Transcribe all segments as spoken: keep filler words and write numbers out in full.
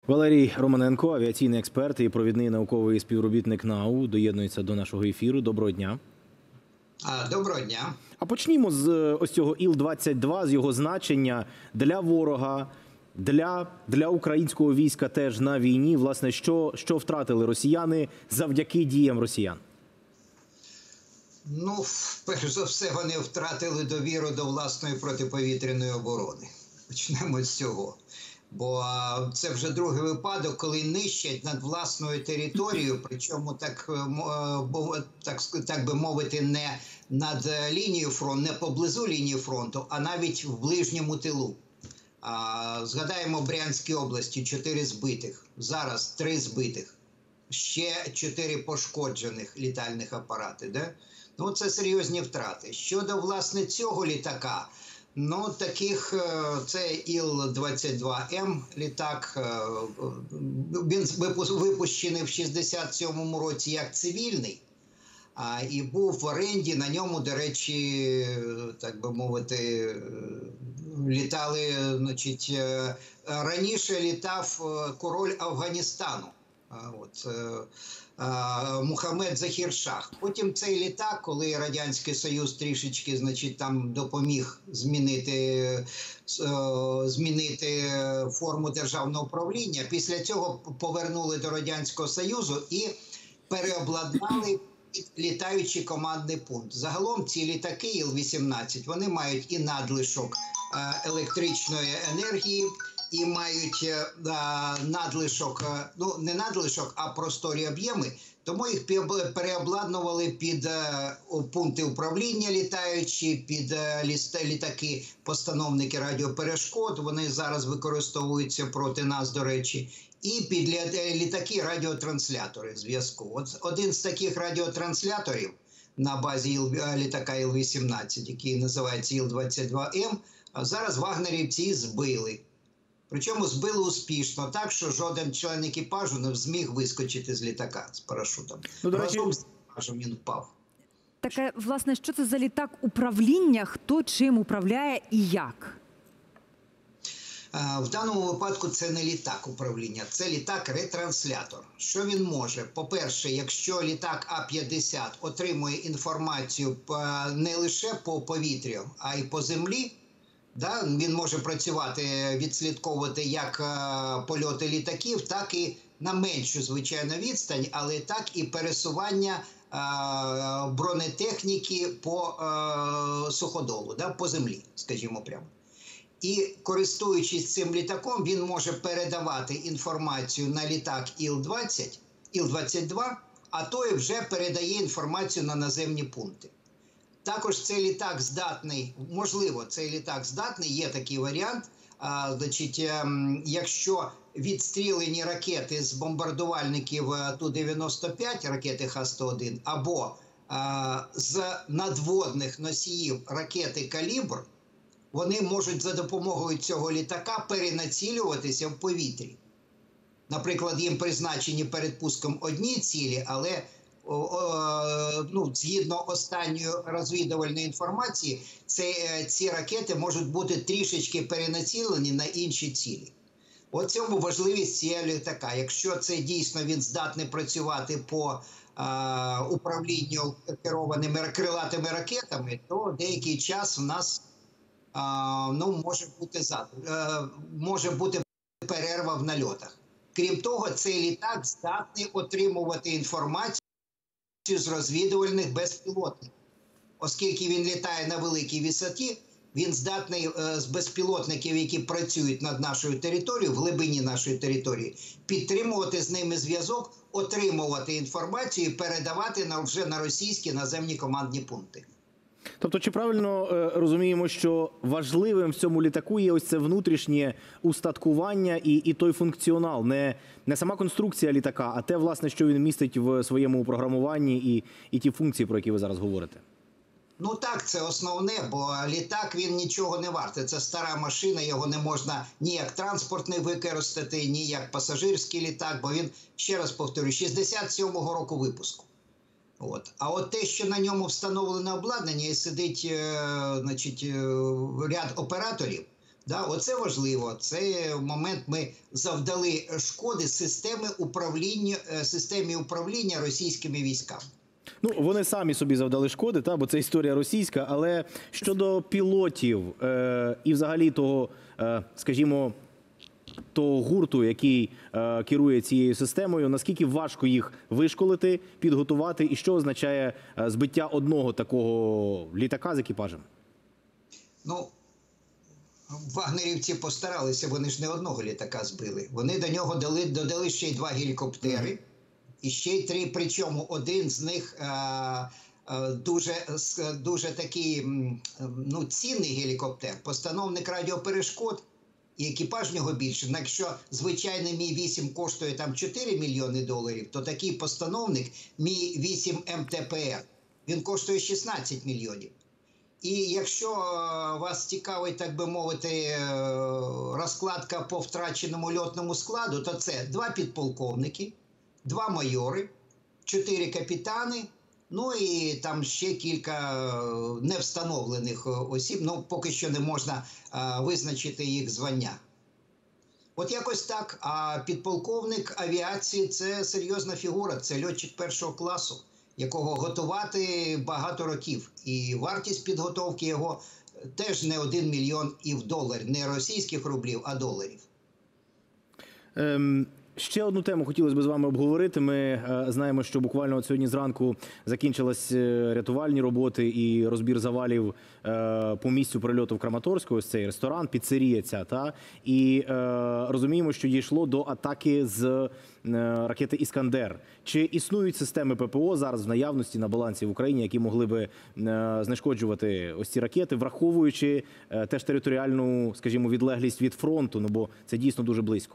Валерій Романенко, авіаційний експерт і провідний науковий співробітник НАУ, доєднується до нашого ефіру. Доброго дня. Доброго дня. А почнімо з ось цього Іл двадцять два, з його значення для ворога, для, для українського війська теж на війні. Власне, що, що втратили росіяни завдяки діям росіян? Ну, перш за все, вони втратили довіру до власної протиповітряної оборони. Почнемо з цього. Бо це вже другий випадок, коли нищать над власною територією, причому так, так, так би мовити, не над лінією фронту, не поблизу лінії фронту, а навіть в ближньому тилу. А, згадаємо Брянській області, чотири збитих, зараз три збитих, ще чотири пошкоджених літальних апарати. Да? Ну, це серйозні втрати. Щодо, власне, цього літака, ну, таких, це Іл двадцять два М літак, він випущений в шістдесят сьомому році як цивільний, і був в оренді, на ньому, до речі, так би мовити, літали, значить, раніше літав король Афганістану. От, Мухаммед Захір Шах. Потім цей літак, коли Радянський Союз трішечки, значить, там допоміг змінити, змінити форму державного управління, після цього повернули до Радянського Союзу і переобладнали літаючий командний пункт. Загалом ці літаки Іл вісімнадцять, вони мають і надлишок електричної енергії, і мають а, надлишок, ну не надлишок, а просторі об'єми, тому їх переобладнували під а, пункти управління літаючі, під а, літаки, постановники радіоперешкод, вони зараз використовуються проти нас, до речі, і під літаки радіотрансляторів зв'язку. От один з таких радіотрансляторів на базі Іл, літака Іл вісімнадцять, який називається Іл двадцять два М, зараз вагнерівці збили. Причому збили успішно, так, що жоден член екіпажу не зміг вискочити з літака з парашутом. Ну, до речі, разом з екіпажем він впав. Так, власне, що це за літак управління? Хто чим управляє і як? В даному випадку це не літак управління, це літак-ретранслятор. Що він може? По-перше, якщо літак А п'ятдесят отримує інформацію не лише по повітрю, а й по землі, да, він може працювати, відслідковувати як е, польоти літаків, так і на меншу, звичайно, відстань, але так і пересування е, бронетехніки по е, суходолу, да, по землі, скажімо прямо. І користуючись цим літаком, він може передавати інформацію на літак Іл двадцять, Іл двадцять два, а той вже передає інформацію на наземні пункти. Також цей літак здатний, можливо, цей літак здатний, є такий варіант, а, значить, якщо відстрілені ракети з бомбардувальників Ту дев'яносто п'ять, ракети Х сто один, або а, з надводних носіїв ракети «Калібр», вони можуть за допомогою цього літака перенацілюватися в повітрі. Наприклад, їм призначені перед пуском одні цілі, але ну, згідно останньої розвідувальної інформації, це, ці ракети можуть бути трішечки перенацілені на інші цілі. От цьому важливість цієї літака. Якщо це дійсно він здатний працювати по а, управлінню керованими крилатими ракетами, то деякий час в нас а, ну, може бути, а, може бути перерва в нальотах. Крім того, цей літак здатний отримувати інформацію з розвідувальних безпілотників. Оскільки він літає на великій висоті, він здатний з безпілотників, які працюють над нашою територією, в глибині нашої території, підтримувати з ними зв'язок, отримувати інформацію і передавати на, вже на російські наземні командні пункти. Тобто, чи правильно е, розуміємо, що важливим в цьому літаку є ось це внутрішнє устаткування і, і той функціонал, не, не сама конструкція літака, а те, власне, що він містить в своєму програмуванні і, і ті функції, про які ви зараз говорите? Ну так, це основне, бо літак, він нічого не вартий. Це стара машина, його не можна ні як транспортний використати, ні як пасажирський літак, бо він, ще раз повторюю, шістдесят сьомого року випуску. От. А от те, що на ньому встановлене обладнання і сидить е, значить, е, ряд операторів, Да, оце важливо. Це момент ми завдали шкоди системи управління, е, системі управління російськими військами. Ну, вони самі собі завдали шкоди, та, бо це історія російська, але щодо пілотів е, і взагалі того, е, скажімо, того гурту, який е, керує цією системою, наскільки важко їх вишколити, підготувати, і що означає е, збиття одного такого літака з екіпажем? Ну, вагнерівці постаралися, вони ж не одного літака збили. Вони до нього дали, додали ще й два гелікоптери, і ще й три, причому один з них е, е, дуже, дуже такий ну, цінний гелікоптер, постановник радіоперешкод, і екіпаж в нього більше. Якщо звичайний Мі вісім коштує там чотири мільйони доларів, то такий постановник Мі вісім Ем Те Пе Ер, він коштує шістнадцять мільйонів. І якщо вас цікавить, так би мовити, розкладка по втраченому льотному складу, то це два підполковники, два майори, чотири капітани, ну і там ще кілька невстановлених осіб, ну поки що не можна а, визначити їх звання. От якось так, а підполковник авіації – це серйозна фігура, це льотчик першого класу, якого готувати багато років. І вартість підготовки його теж не один мільйон і в долар, не російських рублів, а доларів. Ем... Ще одну тему хотілося б з вами обговорити. Ми е, знаємо, що буквально от сьогодні зранку закінчились рятувальні роботи і розбір завалів е, по місцю прильоту в Краматорську. Ось цей ресторан, піцерія ця, та? І е, розуміємо, що дійшло до атаки з е, ракети «Іскандер». Чи існують системи Пе Пе О зараз в наявності на балансі в Україні, які могли би е, знешкоджувати ось ці ракети, враховуючи е, теж територіальну, скажімо, відлеглість від фронту, ну бо це дійсно дуже близько?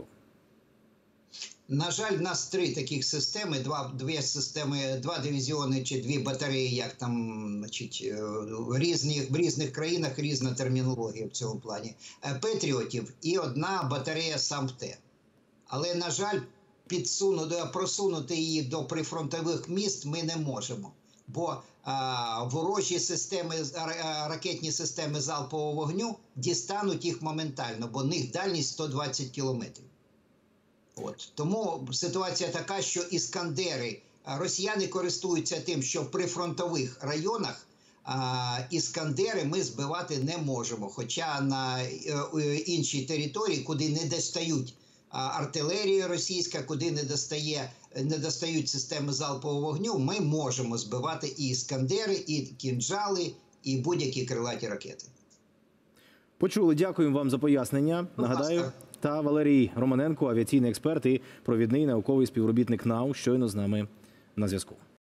На жаль, в нас три таких системи, два, дві системи, два дивізіони чи дві батареї, як там, значить, в різних, в різних країнах різна термінологія в цьому плані, Петріотів і одна батарея САМ-Т. Але, на жаль, підсунути, просунути її до прифронтових міст ми не можемо. Бо а, ворожі системи, а, ракетні системи залпового вогню дістануть їх моментально, бо в них дальність сто двадцять кілометрів. От. Тому ситуація така, що іскандери, росіяни користуються тим, що в прифронтових районах а, іскандери ми збивати не можемо. Хоча на е, іншій території, куди не достають а, артилерія російська, куди не, достає, не достають системи залпового вогню, ми можемо збивати і іскандери, і кінжали, і будь-які крилаті ракети. Почули. Дякуємо вам за пояснення. Нагадаю, та Валерій Романенко, авіаційний експерт і провідний науковий співробітник НАУ, щойно з нами на зв'язку.